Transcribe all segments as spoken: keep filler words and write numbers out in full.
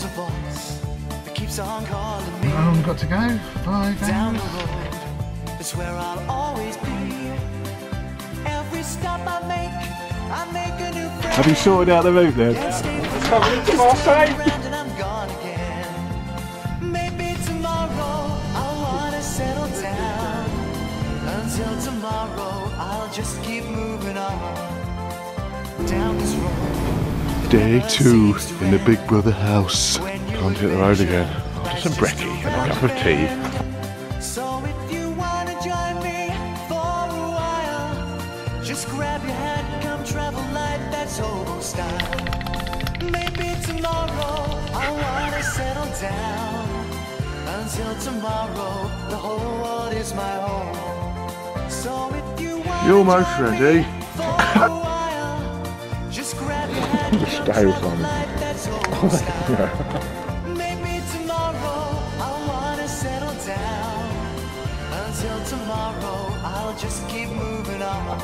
There's a voice that keeps on calling me. Oh, we've got to go. Bye, guys. Down the road, it's where I'll always be. Every stop I make, I make a new friend. Have you sorted out the route then? Coming into my face. And I'm gone again. Maybe tomorrow I wanna settle down. Until tomorrow I'll just keep moving on down this road. Day two in the Big Brother house. Can't hit the road again. After some brekkie and a cup of tea. So if you wanna join me for a while, just grab your hat, come travel light, that's hobo style. Maybe tomorrow I wanna settle down. Until tomorrow, the whole world is my home. So if you wanna You're almost ready. for a while, just grab your hat, The come scale travel from it. light, that's hobo style. Maybe tomorrow I wanna settle down. Until tomorrow I'll just keep moving on.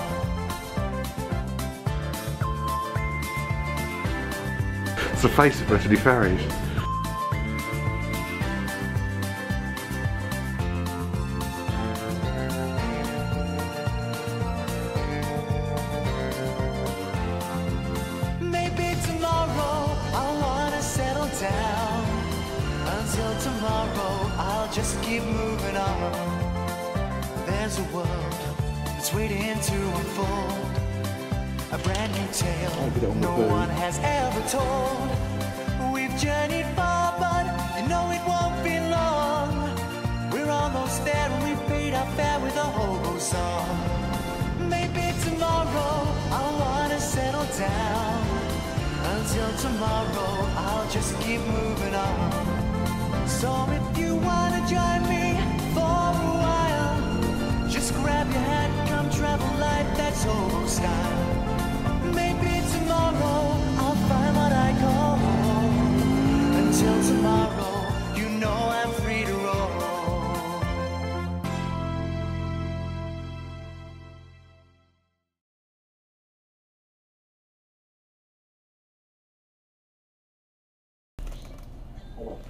It's the face of Brittany Ferries. Maybe tomorrow I wanna settle down. Until tomorrow I'll just keep moving on. There's a world that's waiting to unfold. A brand new tale no one has ever told. We've journeyed far, but you know it won't be long. We're almost there and we've paid our fare with a hobo song. Maybe tomorrow I wanna settle down. Until tomorrow I'll just keep moving on. So if you wanna join me for a while, just grab your hat, come travel light, that's hobo style. Maybe tomorrow I'll find what I call home. Until tomorrow, you know I'm free to roll. Oh.